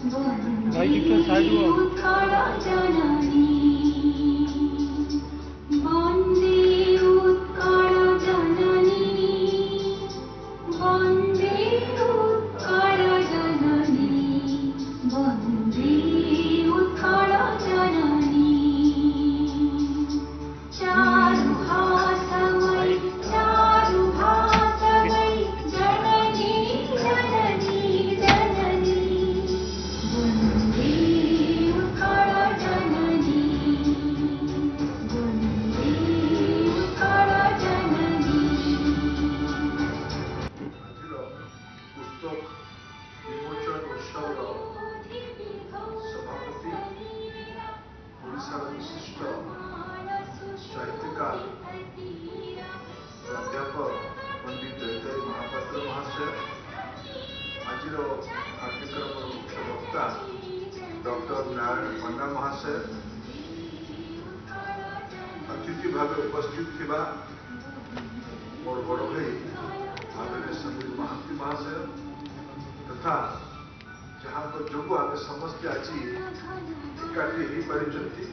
भाई कितना साइड हुआ विशिष्ट साहित्यकार प्राध्यापक पंडित दैतारी महापात्र महाशय आज कार्यक्रम मुख्य वक्ता डॉक्टर नारायण पंडा महाशय अतिथि भाव उपस्थित थिबा मोर बड़ भाई आदरणीय समीर महांती महाशय तथा जहाँ जो आम समस्ते आज एकाठी हो पारी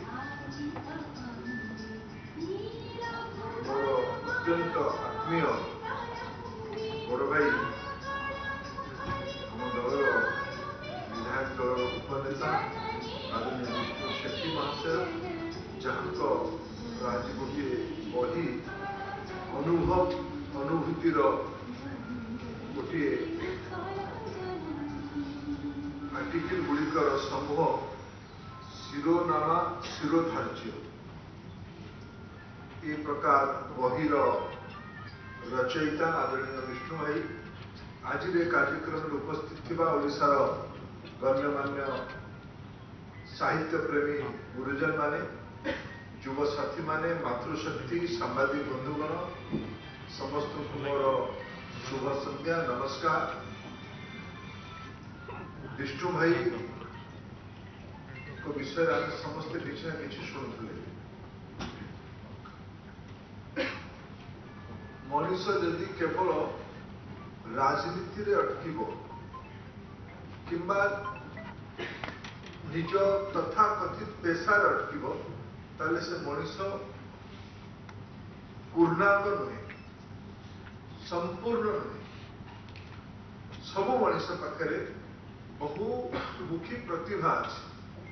मोर अत्यंत आत्मीय बड़ भाई आम दलर विधायक दलर उपनेता आदरणीय विष्णु शेट्टी महाशय जहाँ आज गोटे बही अनुभूतिर गोटे आर्टिकल गुड़िकर समूह शिरोनामा शिरोधार्य ये प्रकार बहीर रचयिता आदरणीय विष्णु भाई आज कार्यक्रम उपस्थित थिबा ओडिशार गण्यमान्य साहित्य प्रेमी गुरुजन माने युव साथी माने मातृशक्ति सांबादिक बंधुगण समस्त मोर शुभ संध्या नमस्कार। विष्णु भाई को विषय आम समस्ते किसी ना कि शुणुले मनीष जदि केवल राजनीति रे अटकिब किंबा निज तथा कथित पेशार अटकिब ताले से मनीष पूर्णांग नुहे संपूर्ण नुहे सबु मनीष पाखे बहुमुखी प्रतिभा अच्छी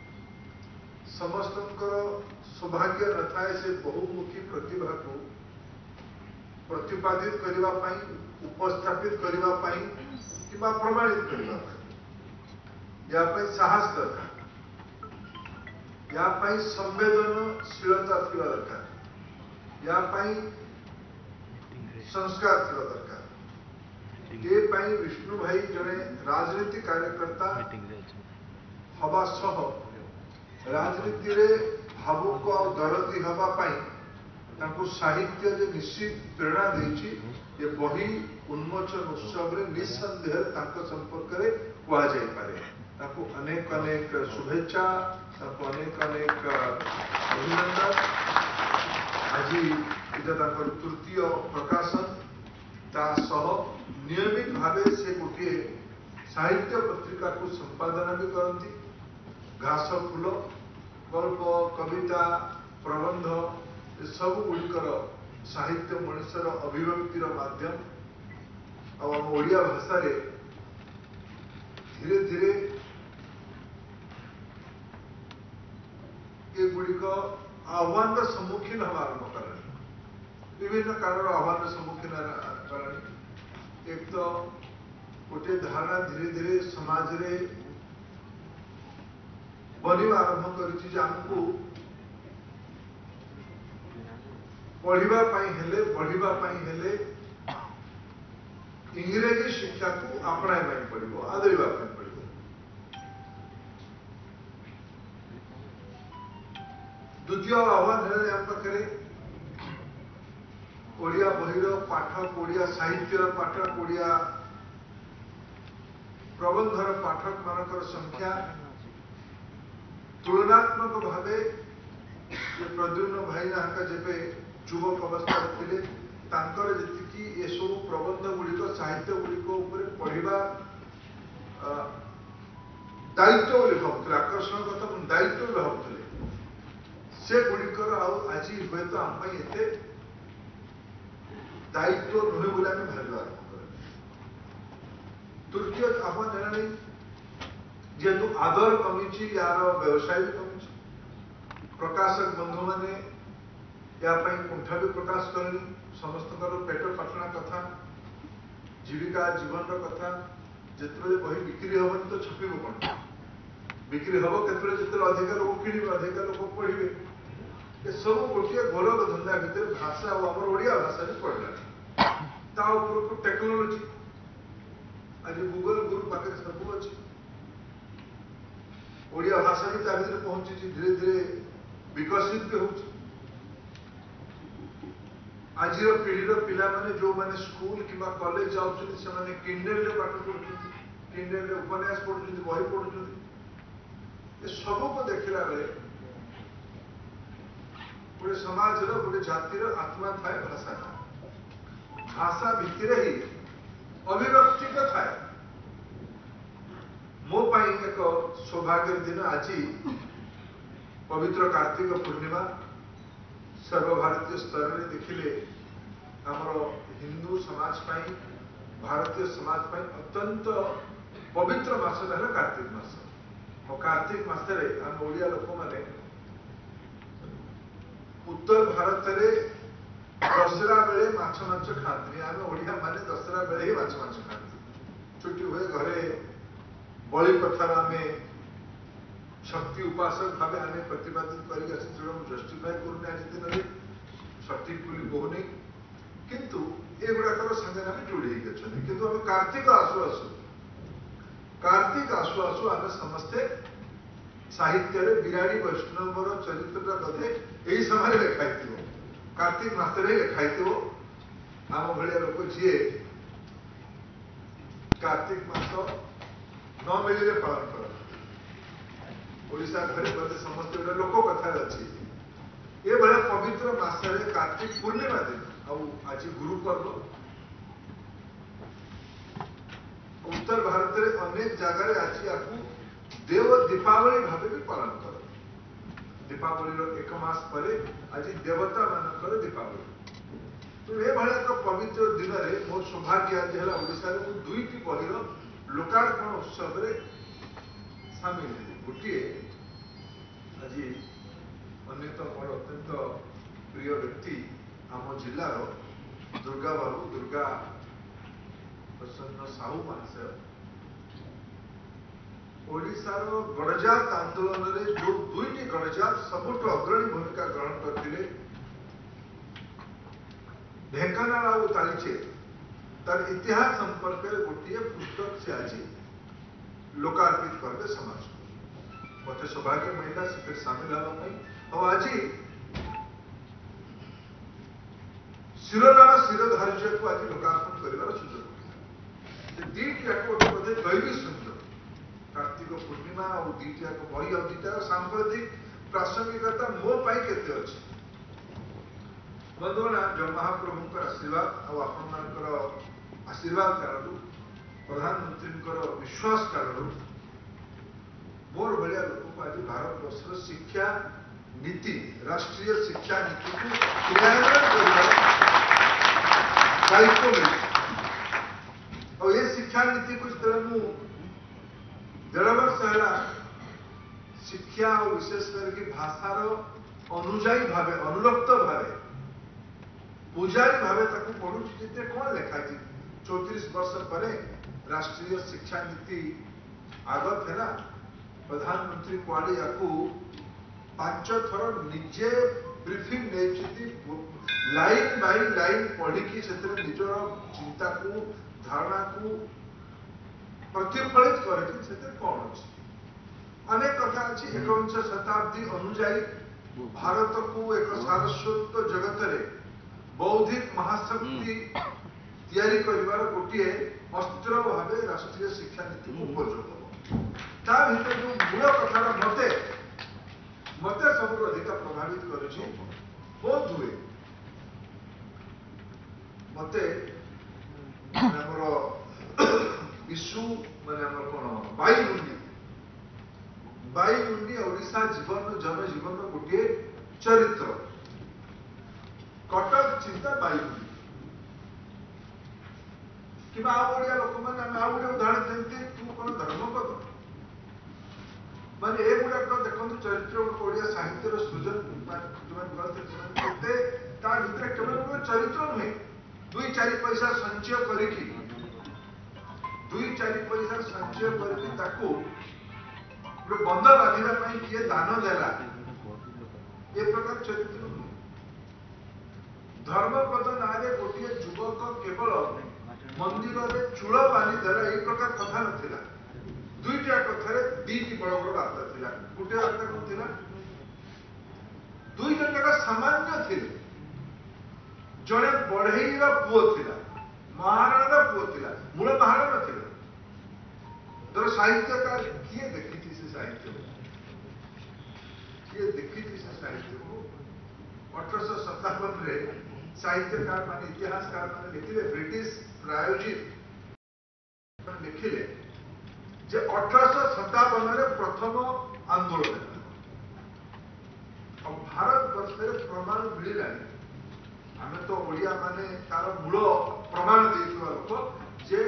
समस्त सौभाग्य न थाए से बहुमुखी प्रतिभा को प्रतिपादित करने उपस्थापित करने कि प्रमाणित करने या साहस दरकार या संवेदनशीलता थी दरकार या संस्कार थी दरकार ये विष्णु भाई जड़े राजनीति कार्यकर्ता हवा सह राजनीति रे भावुक और दरदी हवापाई साहित्य जो निश्चित प्रेरणा देछि ये बही उन्मोचन उत्सव रे निसंदेह संपर्क में कहुपारे अनेक अनेक शुभेच्छा अनेक अनेक अभिनंदन। आज इटा तृतीय प्रकाशन तासह नियमित भाव से गोटे साहित्य पत्रिका को संपादन भी करती घास फूल गल्प कविता प्रबंध सब गुड़िकर साहित्य मनुष्यर अभिव्यक्तिर माध्यम आम ओडिया भाषा रे धीरे धीरे ये गुड़िक आह्वान सम्मुखीन हम आरंभ कर विभिन्न कारण आह्वान सम्मुखीन कर एक तो गोटे धारणा धीरे धीरे समाज रे बनवा आरंभ करमको पढ़ाई इंग्रेजी शिक्षा को अपनाई पड़ो आदरवा पड़ो। द्वितीय आह्वान है आम पाखे ओडिया बहिर पाठक ओडिया साहित्यर पाठक ओडिया प्रबंधर पाठक मानकर संख्या तुलनात्मक भाव प्रद्युम्न भाई नाका जेबे युवक अवस्था थे जी ये सब प्रबंध गुड़िक साहित्य गुड़िक पढ़ा दायित्व बोली भावुले आकर्षण कथा दायित्व बोली भावुले से गुड़िकर आज हुए तो आम एते दायित्व नुहे बोली आम भाव आरंभ कर तृतीय आह्वान जाना जेहेतु आदर कमी यार व्यवसाय भी कमी प्रकाशक बंधु मैंने यापाई कुंठा भी प्रकाश कले समस्त पेट पाटना कथा जीविका जीवन कथा जिते बही बिक्री हेनी तो छपिब कौन बिक्री हम के अधिक लोग किणे अधिक लोग पढ़े ये सब गोटे गोलक धंदा भितर भाषा और आम ओडिया भाषा भी पढ़ला टेक्नोलोजी आज गूगल गुरु पाखे सब अच्छी ओडिया भाषा भी ता भीतर पहुंची धीरे धीरे विकसित भी हो आज पीढ़ीर पिला माने जो माने स्कूल कि कॉलेज जाऊँ किंडल पाठ पढ़ुं किंडल उपन्यास पढ़ुं बही पढ़ुं ये सब को देखला बेले गोटे समाज गोटे जातिर आत्मा थाए भाषा भाषा भितर ही अभिव्यक्ति थाए मो पाई एक सौभाग्य दिन आज पवित्र कार्तिक पूर्णिमा सर्वभारतीय स्तर में देखिले आमर हिंदू समाज पाई भारतीय समाज पाई अत्यंत पवित्र मास है कार्तिक मास और कार्तिक मासरे आम ओडिया लोक माने उत्तर भारत में दशरा बेले माछ मांस खाती आम ओडिया माने दशरा बेले ही माछ मांस खाती छुट्टी हुए घरे बलि प्रथार आम शक्ति उपासक भाव आम प्रतिपादित कर जस्टिफाए करूनी आज दिन में सठिक बोली कहूनी किंतु एगुड़ाकर सागे आम जोड़ी अच्छा किंतु आम कार्तिक आसु आसु आम समस्ते साहित्य बिराड़ी वैष्णवर चरित्र कथे यही समय लिखाई कार्तिक मासरे लिखाई आम भाया लोक जी कार्तिक मास न मिले पालन कर ओडिशा घरे बोलते समस्त गोटे लोक कथा अच्छी ये भाया पवित्र मासरे कार्तिक पूर्णिमा दिन आज गुरु पर्व उत्तर भारत में अनेक जगह आज या देव दीपावली भाव भी पालन कर दीपावली एक मास पर आज देवता मानकर दीपावली तो ये भाया एक पवित्र दिन में मोर सौभाग्य आज है ओडिशा में दुईटी बहिर लोकार्पण उत्सव सामिल है गोटे आज अन्यतम मोर अत्यंत प्रिय व्यक्ति आम जिलार दुर्गा बाबू दुर्गा प्रसन्न साहू महाशय ओडिशार गणजात आंदोलन में जो दुईटी गणजात सबुठ अग्रणी भूमिका ग्रहण करते ढेंकानाल और तालचेर तार इतिहास संपर्क में गोटे पुस्तक से आज लोकार्पित करते समाज को मत सौभाग्य मिलता से सामिल होगा और आज शिरोनाम शिरोधार्य को आज लोकार्पण कर सुযোগ दीटी गोटे बोधे दैवी सुंदर कार्तिक पूर्णिमा और दीटा बही और दीटा सांप्रतिक प्रासंगिकता मो पाई केते अच्छी बंधुगण जो महाप्रभु आशीर्वाद और आपण आशीर्वाद कारण प्रधानमंत्री विश्वास कारण मोर भाया लोक को आज भारत वर्ष शिक्षा नीति राष्ट्रीय शिक्षा नीति को क्रियान्वयन कर दायित्व मिले और ये शिक्षा नीति को तरह 1.5 वर्ष है शिक्षा और विशेष करके भाषार अनुजाई भाव अनुरक्त भाव पूजारी भाव पढ़ु जिते कौन लिखाई 34 वर्ष पर राष्ट्रीय शिक्षा नीति आगत है प्रधानमंत्री कुआड़े या 5 थर निजे ब्रीफिंग नहीं लाइन बाय लाइन पढ़ी से निजर चिंता को धारणा को प्रतिफलित करे कौन अच्छी अनेक कथा अच्छी 21 शताब्दी अनुजाई भारत को एक सारस्वत जगत रे बौद्धिक महाशक्ति तैयारी करिवार गोटे अस्त्र भाव राष्ट्रीय शिक्षा नीति को उपयोग ता भीतर जो मूल कथा मते मते सब अधिक प्रभावित करुछि बहुत हुए मते हमर इशू माने हमर कोन बाई मुंडी बायुमुंडी ओडिशा जीवन जनजीवन गोटे चरित्र कटक चिंता बायुमुंडी कि ओडिया लोक मैंने आउ गोटे उदाहरण देते तू कौन धर्मपद माने एगुड़ाक देखो चरित्र ओडिया साहित्यर सृजन केवल गोटे चरित्र नुहे 2-4 पैसा संचय करिकी 2-4 पैसा संचय करके गोटे बंद बांधा किए दान देला ए प्रकार चरित्र नुहे धर्मपद ना गोटे युवक केवल मंदिर में चूल बांधी देला ये प्रकार कथा नाला 2टा कथार 2टी बड़ बड़ बार्ता थिला गोटे बार्ता कौन थिला 2 जन जाक सामान्य थिले जड़े बढ़ईर पुओ थिला महाराणा पुओ थिला मूल महाराणा थिला तर साहित्यकार किए देखी से साहित्य किए देखी से साहित्य को 1857 रे साहित्यकार मान इतिहासकार मान लिखिले ब्रिटिश प्रायोजित लिखिले जे 1857 प्रथम आंदोलन और भारत वर्ष प्रमाण मिलला आम तो ओडिया माने तार मूल प्रमाण देइथवा लोक जे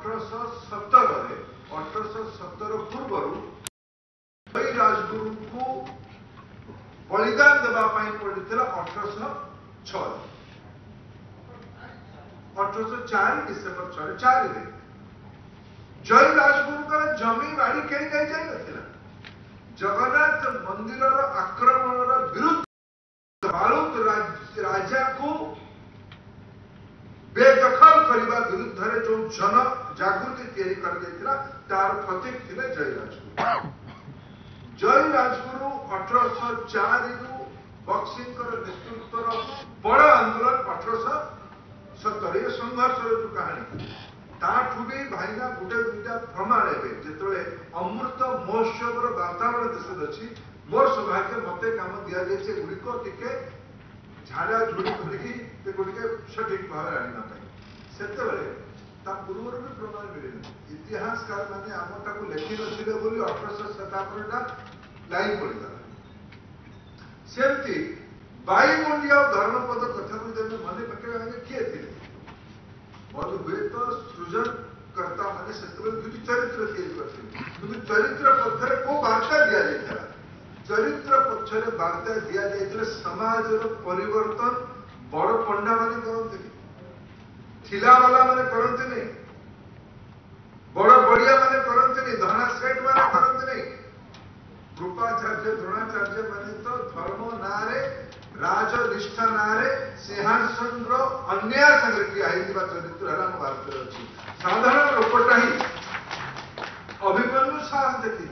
1817 पूर्व राजगुरु को बलिदान देवा पड़ता 1804 डिसेम्बर 4 रे जय राजगुरु जमी बाड़ी कहीं कहीं जाइए जगन्नाथ मंदिर आक्रमण विरुद्ध बालुत राजा को बेदखल करने विरुद्ध जो जन जागृति या तार प्रतीक थे जय राजगुरु जय राजगुरु 1804 बक्सी नेतृत्व बड़ आंदोलन 1870 ये संघर्ष जो कहानी ताठू भी भाईना गोटे 2टा प्रमाण एवं जो अमृत महोत्सव वातावरण देश अच्छी मोर सौभाग्य मत कम दि जाए गुड़िक टे झाड़ा झुड़ी करके सठिक भाव आने से पूर्व भी प्रमाण मिले इतिहासकार मैंने आमटा को लिखि नथिले 1857 लाइन पड़गला सेमती बायुमुंडी और धर्मपद कथा को जब मन पकड़े किए थे बोध हुए तो सृजनकर्ता मैंने से चरित्र कि चरित्र पक्षर को वार्ता दि जाता चरित्र पक्षर वार्ता दि जाता समाज परिवर्तन बड़ पंडा मान करते थिलावाला मैंने करते नहीं बड़ बड़िया मैंने करते नहीं धना सेठ मैंने करते नहीं कृपाचार्य द्रोणाचार्य मैंने तो धर्म ना राजनिष्ठा ना सिंहासन अन्याय संगे किया चरित्र है भारत अच्छी साधारण लोकटा ही अभिमन्यु साहस देखी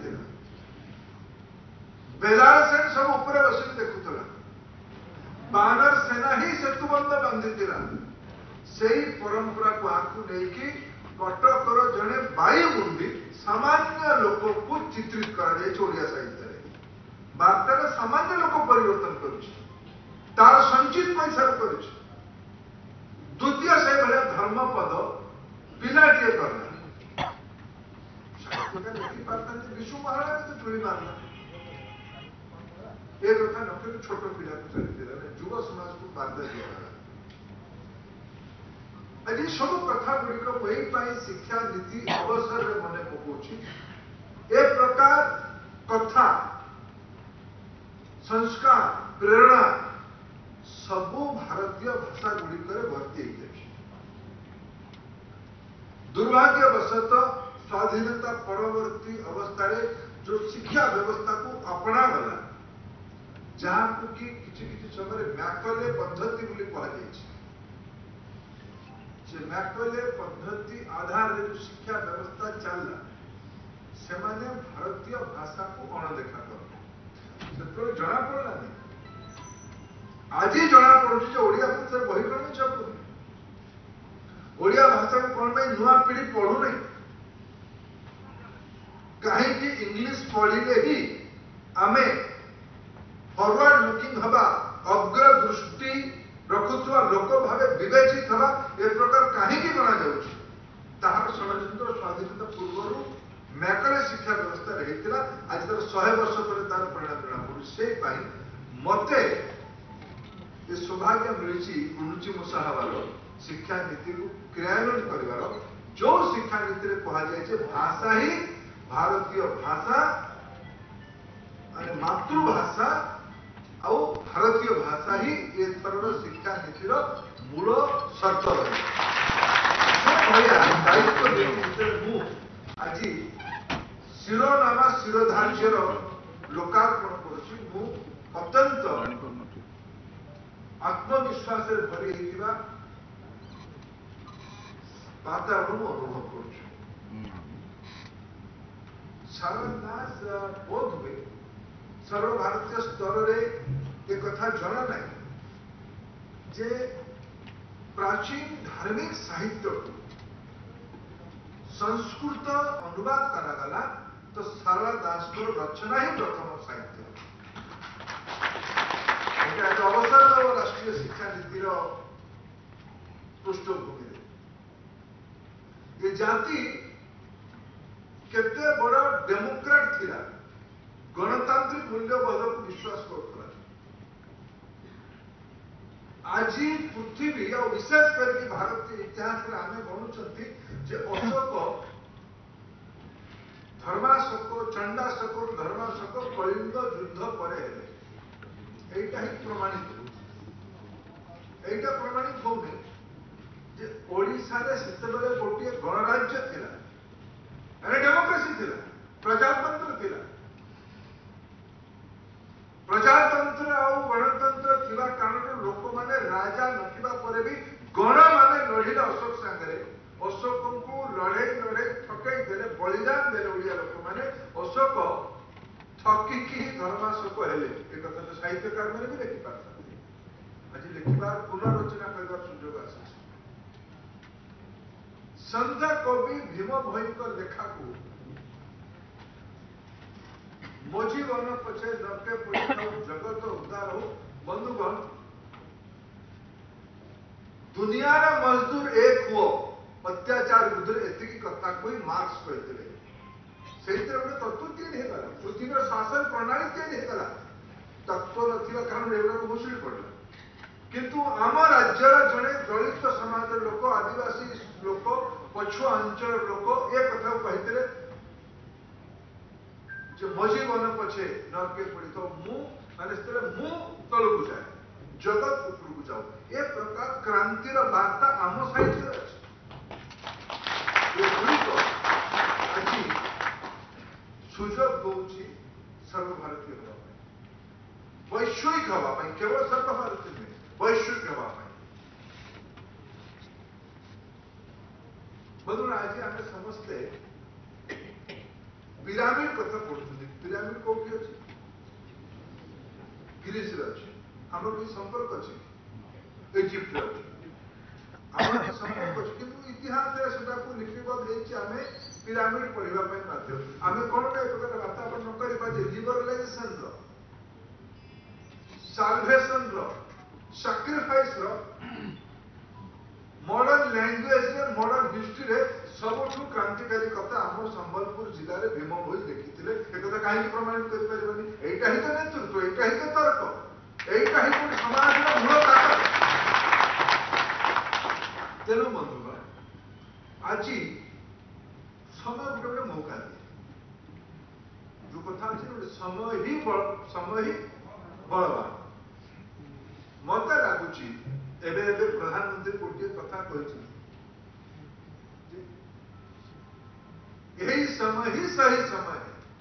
बेलाल सेन सब ऊपर बसिक देखुला बानर सेना ही सेतुबंध बांधी से परंपरा को आंकु नहीं कटकर जड़े बायुमुंडी सामान्य लोक को चित्रित कर साहित्य वार्तार सामान्य लोक परिवर्तन तार संचित पैसा द्वितीय से भाया धर्मपद पिलाटे करना लिखि पारता विशु महाराणा तो चुरी मारला ये कथा न छोट पिला को चली युव समाज को बाधा दिया आज सब कथा गुड़िक वही शिक्षा नीति अवसर में मन पकाउछि ए प्रकार कथा संस्कार प्रेरणा सबु भारतीय भाषा गुड़िक भर्ती दुर्भाग्यवशतः स्वाधीनता परवर्ती अवस्था जो शिक्षा व्यवस्था को अपना गला जहां को कि किसी समय मैकले पद्धति बोली कहुए मैकले पद्धति आधार जो शिक्षा व्यवस्था चलला से माने भारतीय भाषा को अणदेखा कर जना पड़ा नहीं आज ही जना पड़ुଛି ଯେ ओडिया भाषा बही कौन छपुनी ओडिया भाषा को कौन भाई नुआ पीढ़ी पढ़ू नहीं कहीं इंग्लिश पढ़िले ही आमे फॉरवर्ड लुकिंग हवा अग्रदृष्टि रखुवा लोक भाव विवेचित हवा ए प्रकार कहीं गणा जाऊँगी ताहार षड्यंत्र स्वाधीनता पूर्व मैकले शिक्षा व्यवस्था रही आज तर 100 वर्ष पर तार परिणाम जना पड़ू से मते ये सौभाग्य मिली गुरुची मुसाहबार शिक्षा नीति को क्रियान्वयन कर जो शिक्षा नीति कहुए भाषा ही भारतीय भाषा मातृभाषा आ भारतीय भाषा ही ए थर शिक्षा नीतिर मूल शर्त रही दायित्व आज शिरोनामा शिरोधार्यर लोकार्पण करुँ अत्यंत आत्मविश्वास भरी होता वातावरण अनुभव कर सारा दास बोध हुए सर्वभारतीय स्तर में एक कथा जना ना जे प्राचीन धार्मिक साहित्य को संस्कृत अनुवाद करागला तो सारला दास रचना ही प्रथम साहित्य अवसर राष्ट्रीय शिक्षा नीतिर पृष्ठभूमि ये जाति केते बड़ डेमोक्रेट थिला गणतांत्रिक मूल्यबोध को विश्वास करता आज पृथ्वी और विशेष करके भारतीय इतिहास आम गणुंट अशोक धर्माशोक चंडाशोक धर्माशोक कलिंग युद्ध पर एटा ही प्रमाणित होने जे ओडिशा रे सेतेबेले गोटे गणराज्य थिला अरे डेमोक्रेसी थिला प्रजातंत्र थिला प्रजातंत्र और गणतंत्र थिबा कारण लोक माने राजा नथिबा परे भी गण माने लढिला अशोक सांगरे अशोक को लड़े ठकई देले बलिदान देले ओडिया लोक माने अशोक ठकिकी धर्माशोक हेले एक कथा तो साहित्यकार मैंने भी लिखि पारथि आज लिखिबार पुनर्रचना करबार सुयोग आसे संत कवि भीम भोईक लेखा को मोजी वन पछे नरके पड़ी जगत उद्धार हो बंधुगण दुनिया मजदूर एक हुओ अत्याचार विरुद्ध एतिकी कथा कोई मार्क्स कहते से गोटे तत्व चेंज होगा पृथ्वीर शासन प्रणाली चेंज होगा तत्व ना कारण एगुड़ा घोषित पड़ा किंतु आम राज्यर जड़े दलित समाज लोक आदिवासी लोक पछुआ अंचल लोक ए कथा कहते मझी वन पछे नरके पड़ी तो माने मु तलू जाए जगत ऊपर को जाऊ ए प्रकार क्रांतिर वार्ता आम साहित्य अच्छे आज सुजोग दौर सर्वभारतीय हाँपाई वैश्विक हाँपाई केवल सर्वभारतीय नुहे वैश्विक हाँपाई बंधुगण आज आम समस्ते पिरामिड कथा पढ़ुं पिरामिड कौटी अच्छे ग्रीस अच्छे आम कि संपर्क अच्छे इजिप्ट अच्छे संपर्क अच्छे कि इतिहास लिपिबद्ध आम पिरामिड पढ़ा बाध्य आम कौन एक प्रकार वातावरण न कर liberalisation salvation sacrifice modern language modern history रे सबुठू क्रांतिकारी कथा आम संबलपुर जिले में भीम भोई लिखी एक कहीं प्रमाणित करें यहीटा ही तो नेतृत्व यहीटा ही तो तर्क यहीटा ही गोटे समाज मूल ताकत तेणु बंधुगण आज समय गोटे गोटे मौका दिए जो कथा अच्छे समय ही बलवान मत लगुच एवं प्रधानमंत्री गोटे कथा कही यही समय ही सही समय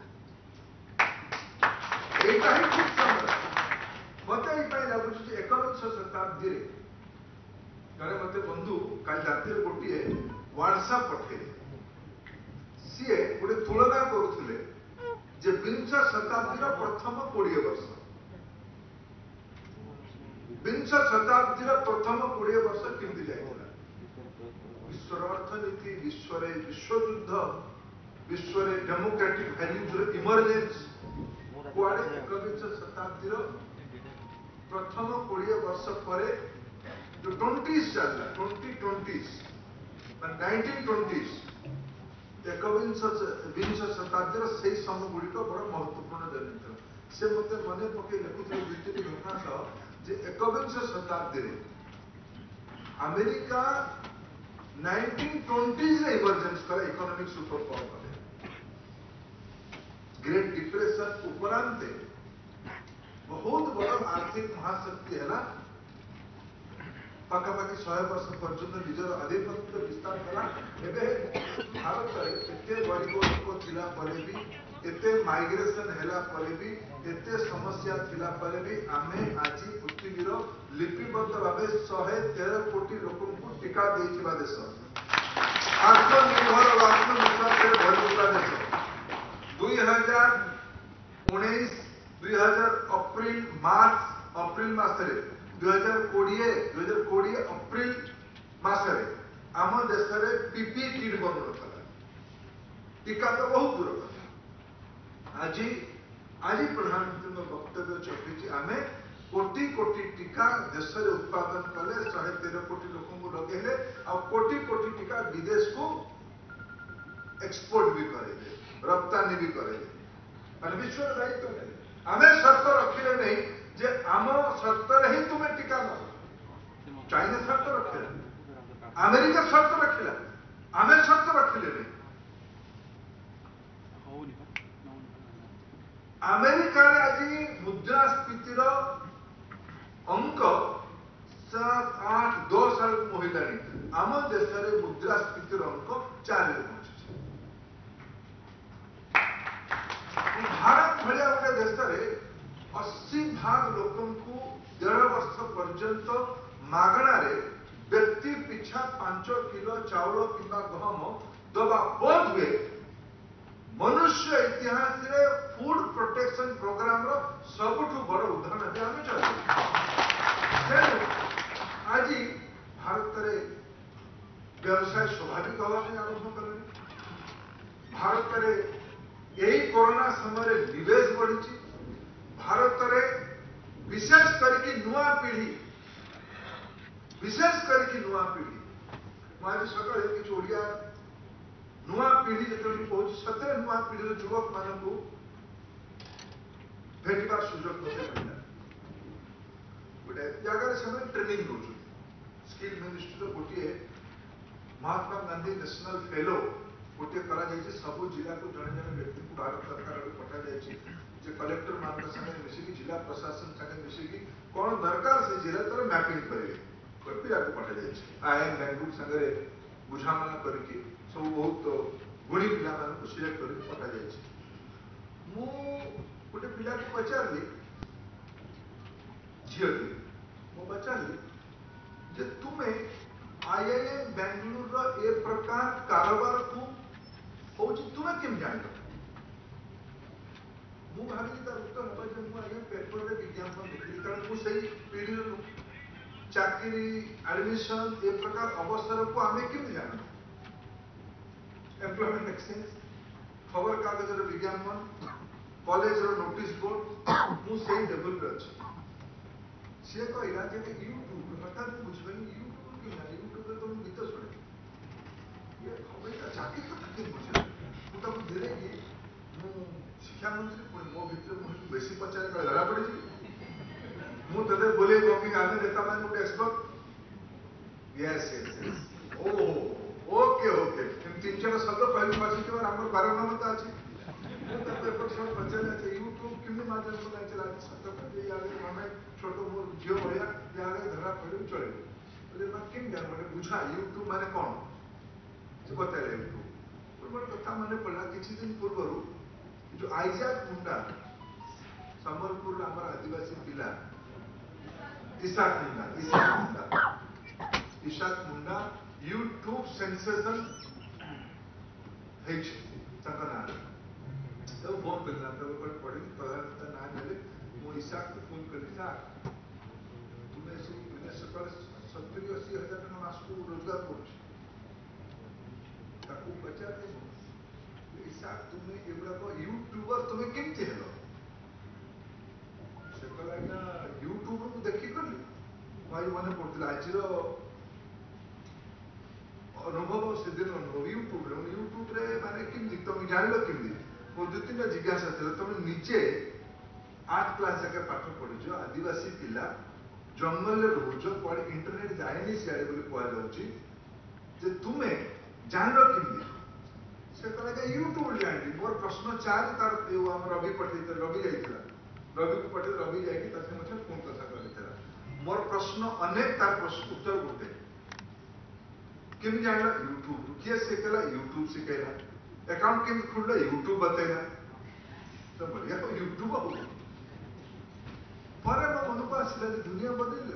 है यहीटा ही ठीक समय मत लगुच एकविंश शताब्दी जड़े मत बंधु कल राति गोटे व्हाट्सएप पठे सी गोटे तुलना करुले विंश शताब्दी प्रथम 20 वर्ष विंश शताब्दी प्रथम 20 वर्ष केमती जाइला विश्वर अर्थनीति विश्वयुद्ध विश्व डेमोक्रेटिक वैल्यूज इमर्जेन्स कुआड़े एकविंश शताब्दी प्रथम 20 वर्ष पर जो 20s चलला 2020 1920s ବିଂଶ ଶତାବ୍ଦୀର ସେଇ ସମୟଗୁଡ଼ିକ ବଡ଼ ମହତ୍ୱପୂର୍ଣ୍ଣ ଜନିତ ସେ ମୋତେ ମନେ ପକାଇ ଲେଖୁଥିଲେ ଦୁଇ ତିନି ଘଟଣା ସହ ଯେ ଏକବିଂଶ ଶତାବ୍ଦୀରେ ଆମେରିକା 1920s इमर्जेंस कले इकोनॉमिक सुपर पावर कले ग्रेट डिप्रेशन उपरांते बहुत बड़ आर्थिक महाशक्ति है पाखापाखि 100 वर्ष पर्यंत निजर आधिपत्य विस्तार कला भारत में एत गरीब लोक थिला परे भी एत माइग्रेशन हैला परे भी एत समस्या थिला परे भी आमे आज पृथ्वीर लिपिबद्ध भाव 113 कोटी लोक टीका देइथिबा देश आत्मनिर्भर और आत्मविश्वास से भरपूर देश 2019 अप्रिल मासरे 2020 अप्रिल मासरे आम देश में पीपी किट बंद रखा टीका तो बहुत दूर कथा आज प्रधानमंत्री वक्तव्य छपी आम कोटी कोटी टीका देश में उत्पादन कले 113 कोटी लोक लगे आ कोटी कोटी टीका विदेश को एक्सपोर्ट भी करे रप्तानी भी करे विश्व दायित्व नहीं आम शर्त रखिले नहीं जे आम शर्त ही तुम्हें टीका न चाइना शर्त रखिला अमेरिका शर्त रखिला आम शर्त रखिले नहीं अमेरिका आज मुद्रास्फीतिर अंक 7, 8, 10 आड़ महिला आम देश में मुद्रास्फीतिर अंक 4 पहुंची भारत भाया गोटे देश में 80% लोक 1.5 वर्ष पर्यंत मागणारे व्यक्ति पिछा 5 किलो चाउल किंबा गहम दबा बोध हुए मनुष्य इतिहास रे फूड प्रोटेक्शन प्रोग्राम रो सबुठु बड़ उदाहरण भी आम चलू आज भारत रे व्यवसाय स्वाभाविक हवा आरंभ कले भारत रे यही कोरोना समय निवेश बढ़ी भारत रे विशेष करके नुआ पीढ़ी आज सकाଳେ କିଛି ओडिया नुआ पीढ़ी जो कहूँ सतरे नुआ पीढ़ी युवक मानक भेटार सुजोग मत मिलला गोटे जगह से ट्रेनिंग दौर स्किल मिनिस्ट्री गोटे महात्मा गांधी नेशनल फेलो गोटे करा सब जिला को जड़े जड़े व्यक्ति को भारत सरकार पठा जाए कलेक्टर मान संगे मिसिकी जिला प्रशासन संगे मिसिकी कौन दरकार से जिला तर मैपिंग करेंगे पिला को पठा जाए IIM बेंगलुरु संगे बुझामणा करके सब बहुत गुणी पिला सिलेक्ट कर पठा जाए गोटे पिला को पचारि झील मु पचारि जे तुम्हें IIM बेंगलुरु ए प्रकार कारोबार को तुम्हें केम जान मु भावी तार उत्तर हम जे मु आगे पेपर रे विज्ञापन देखली कारण मु सही पीढ़ी चाकरी एडमिशन ए प्रकार अवसर को आमे केम जान एम्प्लॉयमेंट एक्सचेंज खबर कागज रे विज्ञापन कॉलेज रो नोटिस बोर्ड मु सही लेवल रे अछि से कहला जे यूट्यूब अर्थात बुझबनी यूट्यूब के ना यूट्यूब रे तो गीत सुने ये खबर चाकरी तो कितने बुझे मु तो धीरे कि मु शिक्षा मंत्री मो भितर बेसी पचारे धरा पड़ी मु तदे बोले कॉपी आने देता मैं गोटे एक्सपर्ट यस ओके ओके 3-4 शब्द पहले पछी आम 12 नंबर अच्छी पेपर सब पचारे यूट्यूब किमी माध्यम से चला सत आम छोट मोर झील भाया यहाँ धरा पड़े चले किम जान गोटे बुझा यूट्यूब माने कौन से बताइले यूट्यूब गोटे कथा मन पड़ा किसी दिन पूर्व जो आइजाक मुंडा संबलपुर आम आदिवासी पिला इशाक मुंडा यूट्यूब सेंसेशन ना तो फोन कर पढ़ी प्रधानमंत्री ना देले मु इशाक को फोन कर तुम्हें सकाल 70-80 हजार टका मास को रोजगार कर पचार इशाक तुम्हें एगुड़ाक यूट्यूबर तुम्हें केमती हेल से कहला आज्ञा यूट्यूब को देखी कली आज मन पड़ता आज अनुभव से दिन अनुभव यूट्यूब रे माने किमती तुम जान लो किमती मो दु तीन जिज्ञासा थी तुम निजे 8 क्लास जाके पाठ पढ़ुछ आदिवासी पिला जंगल रोच पर इंटरनेट जाएनी सियाड़े बोली कह जाउची जे तुमे जान लो किमती से कहला कि यूट्यूब जानी मोर प्रश्न 4 तार हम रवि पठे रवि जाइथिला रवि को पठे रवि जाइकी तासे मते फोन कथा करथिला मोर प्रश्न अनेक तार प्रश्न उत्तर गोटे केमी जानला यूट्यूब किए सिखेला यूट्यूब सिखेला अकाउंट केमी खुलला यूट्यूब बतेला तो बढ़िया तो यूट्यूब हो पर मो मन को आसिला दुनिया बदल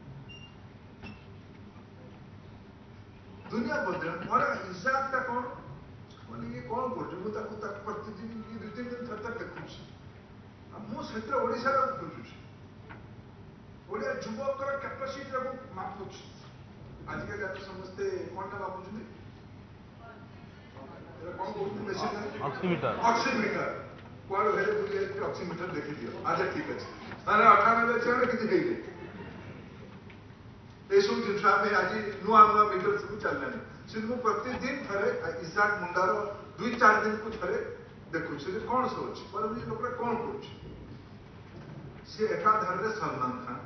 दुनिया बदल मोर हिसाब ता कौन माने ये कौन कर मु ताको तक प्रतिदिन की 2-3 दिन थर देखुछ मु क्षेत्र ओडिसा रा खोजुछ ओडिया युवकर कैपेसिटी रा मापुछ आजकल आप समझते कौन टा मापुछ कौन बोलते मेसिन ऑक्सीमीटर कौन भेले बुझे कि ऑक्सीमीटर देखि दियो अच्छा ठीक अछि अरे 98 छे किति देइले ए सब जिन में आज नुआ नुआ मीटर सब चललानी सिर्फ प्रतिदिन थरे इसाक मुंडार 2-4 दिन को थरे देखु से कौन सब अछि पर ये लोकरा कौन करूछ से एकाधार रे सलमान खान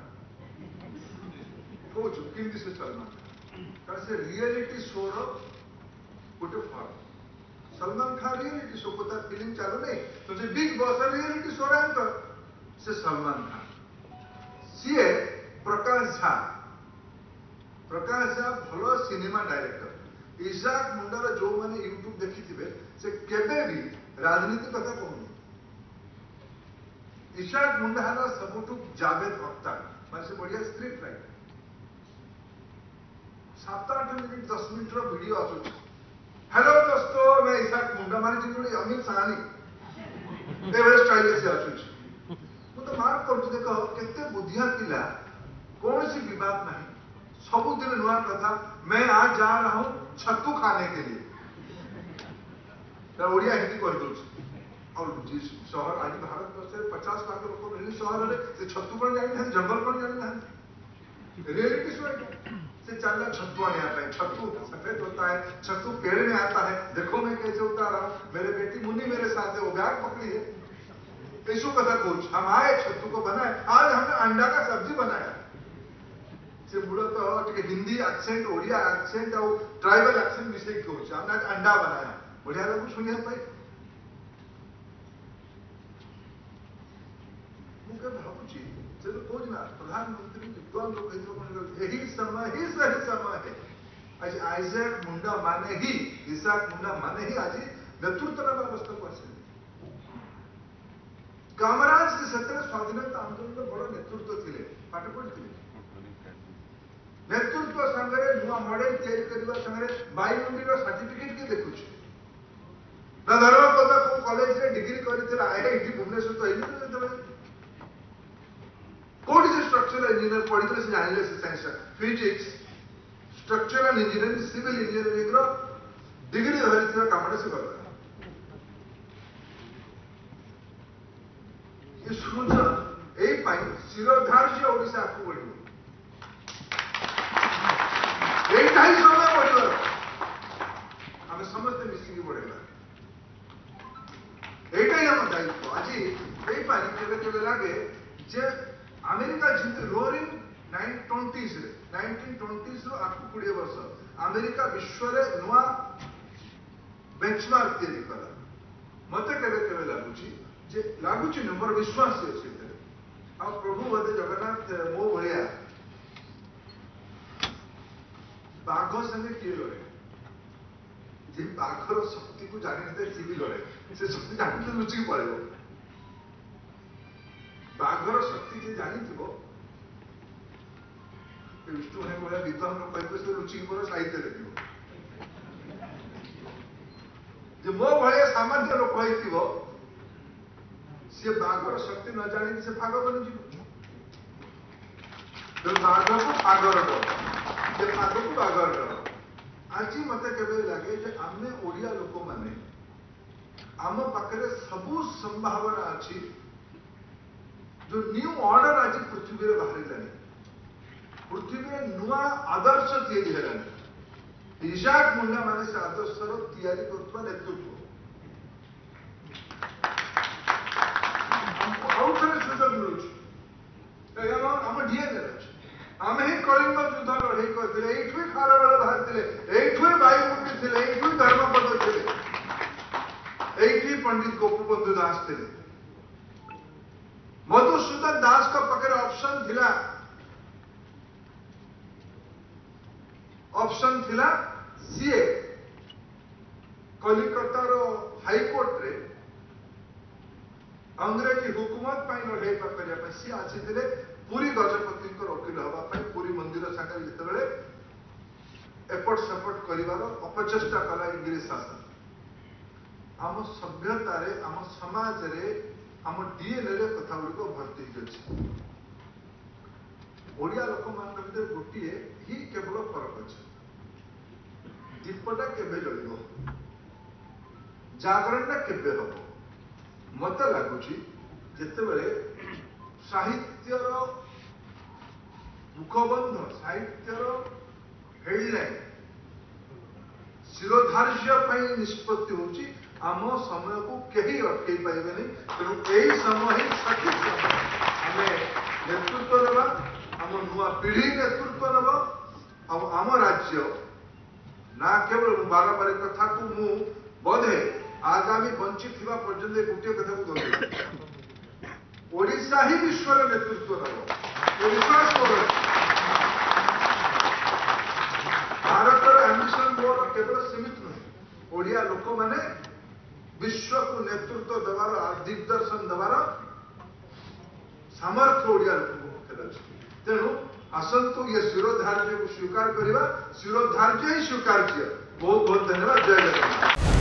कोच किंदी से सलमान खान से रियलिटी शो रो गोटे form Salman Khan reality show को तार फिल्म चालू नहीं तो से Bigg Boss reality show anchor से सलमान खान सीए प्रकाश झा भलो सिनेमा डायरेक्टर इसाक मुंडार जो माने यूट्यूब देखी थिबे से केबे भी राजनीति कथा कहूनी इसाक मुंडार सबुठु जावेद अख्तर माने से बढ़िया स्क्रिप्ट राइटर 7-8 मिनट 10 मिनट रो वीडियो आसुछ हेलो दोस्तों मैं इसाक मुंडा माने जिंदगी अमित सानी एवरे स्टाइल से आसुछ मु तो मार्क कर देखो केते बुद्धिया पिला कौन सी विवाद नहीं सबुदिन नुआ कथा मैं आज जा रहा हूं छत्तू खाने के लिए ओडिया हिंदी कर दो और जिस शहर आज भारत वर्ष 50 लाख लोग रहने शहर रे से छत्तू कौन जानी ना जंगल कौन जानी ना रियलिटी शो से चलना छत्तू आने आता है छत्तू सफेद होता है छत्तू पेड़ में आता है देखो मैं कैसे उतार रहा हूं मेरे बेटी मुन्नी मेरे साथ है वो बैग पकड़ी है ऐसो कथा कोच हम आए छत्तू को बनाए आज हमने अंडा का सब्जी बनाया से मूलतः टे हिंदी एक्सेंट ओडिया एक्सेंट और ट्राइबल एक्सेंट मिसेक कोच हमने आज अंडा बनाया बढ़िया लगू सुनिया पाई मुके भाबुची से तो कोच ना प्रधानमंत्री विद्वान लोग कहते कोन यही समय ही सही समय है आज आइजैक मुंडा माने ही इसाक मुंडा माने ही आज नेतृत्व व्यवस्था को आसे कामराज से सत्र स्वाधीनता आंदोलन में बड़ा नेतृत्व थिले पाठ पढ़िथिले नेतृत्व संगे नुआ मॉडल तैयारी करबा संगे बायुमंडी रो सर्टिफिकेट के देखुछ ना धर्म पद को कॉलेज रे डिग्री करिथिला आईआईटी भुवनेश्वर तो इने तो कोड से स्ट्रक्चरल इंजीनियर पढ़िथिले से जानले से science physics structural engineering civil engineering रो डिग्री धरिथिला कामडे से करबा ये सुनजा एई पाई शिरोधार्य ओडिसा को बढ़िबो एक टाइम समय बढ़िबो हमें समझते मिसिंग बढ़ेगा एटा ही हम दायित्व आज एई पाई केबे लागे जे अमेरिका जिंद रोरिंग 1920 रे 1920 रो आकु 20 वर्ष अमेरिका विश्व रे नुआ बेंचमार्क तैयारी कला मते केबे लागुची जे लागुची नंबर विश्वास अछि आ प्रभु बदे जगन्नाथ मो भलिया बाघ संगे किए लड़े जे बाघर शक्ति को जानी नते सीबी लड़े से शक्ति जानी लुचि पड़ेगो बाघर शक्ति जे जानी थिबो विष्णु है बोला विद्वान लोग कहते से लुचि पर साहित्य देखिबो जे मो भलिया सामान्य लोक कहथिबो से बाघर शक्ति न जानी से भाग बन जीव तो बाघ को आगर डर से भाग को आगर डर आज मत केबे लगे जे आमे ओडिया लोक माने आम पाखरे सबु संभावना अछि जो न्यू ऑर्डर आज पृथ्वी रे बाहर लानी पृथ्वी रे नुआ आदर्श तैयारी हेलानी इजाक मुंडा माने से आदर्शर तैयारी करथुवा नेतृत्व आउ थरे सुजोग मिलुछ हम डीएनए अछि आमे ही कलिंग युद्ध लड़ाई करथिले एठुई खारबेल बाहरथिले एठुई बायुमुंडी थिले एठुई धर्मपद थिले एठुई पंडित गोपबंधु दास थिले मधुसूदन दास का पाखे ऑप्शन थिला सीए कलिकतार हाईकोर्ट रे अंग्रेजी हुकूमत लड़ाई करने सी आसी पुरी गजपति वकील हाँपाई पुरी मंदिर सागर जिते एपट सेपट कर अपचेष्टा कला इंग्लिश शासन आम सभ्यता आम समाज रे आम डीएनए रे कथा गुड़िक भर्ती अच्छे ओडिया लोक मान भर गोटे ही केवल फरक अच्छे दीपटा केबे जलिब जागरणटा केबे हम मत लगुच जिते साहित्यर मुखबंध साहित्यर हेडलाइन शिरोधार्य निष्पत्ति होची आम समय को कहीं अटकई पारे तेणु यही समय ही सठिक समय आम नेतृत्व देवा आम नुआ पीढ़ी नेतृत्व देवा आम राज्य ना केवल बारंबार कथा को मु बोधे आगामी बंचित थिबा पर्यंत गोटे कथा को दोहराई ओडिशा ही विश्व नेतृत्व देव ओडिशा भारतर एम्बिशन मोर केवल सीमित नुहे ओडिया लोक माने विश्व को नेतृत्व देवार दिग्दर्शन देवार सामर्थ्य ओडिया लोक तेणु आसतु ये शिरोधार्य को स्वीकार करवा शिरोधार्य ही स्वीकार किया बहुत बहुत धन्यवाद जय जगन्नाथ।